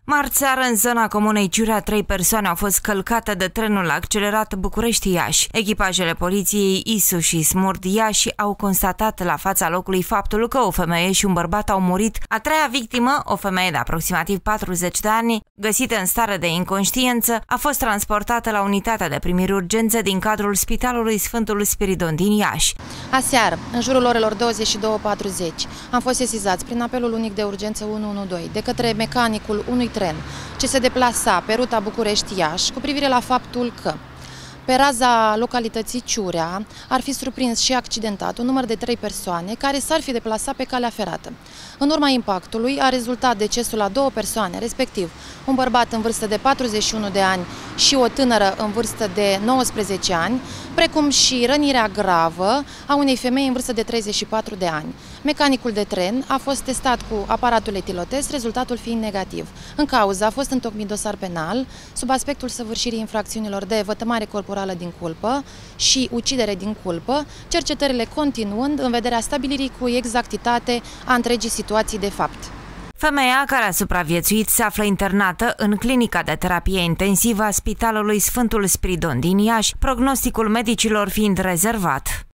Marți seară, în zona comunei Ciurea, 3 persoane au fost călcate de trenul accelerat București-Iași. Echipajele poliției ISU și SMURD Iași au constatat la fața locului faptul că o femeie și un bărbat au murit. A treia victimă, o femeie de aproximativ 40 de ani, găsită în stare de inconștiență, a fost transportată la unitatea de primiri urgențe din cadrul Spitalului Sfântul Spiridon din Iași. Aseară, în jurul orelor 22:40, am fost sesizați prin apelul unic de urgență 112 de către mecanicul unui tren ce se deplasa pe ruta București-Iași cu privire la faptul că pe raza localității Ciurea ar fi surprins și accidentat un număr de 3 persoane care s-ar fi deplasat pe calea ferată. În urma impactului a rezultat decesul a 2 persoane, respectiv un bărbat în vârstă de 41 de ani și o tânără în vârstă de 19 ani, precum și rănirea gravă a unei femei în vârstă de 34 de ani. Mecanicul de tren a fost testat cu aparatul etilotest, rezultatul fiind negativ. În cauză a fost întocmit dosar penal sub aspectul săvârșirii infracțiunilor de vătămare corporală din culpă și ucidere din culpă, cercetările continuând în vederea stabilirii cu exactitate a întregii situații de fapt. Femeia care a supraviețuit se află internată în clinica de terapie intensivă a Spitalului Sfântul Spiridon din Iași, prognosticul medicilor fiind rezervat.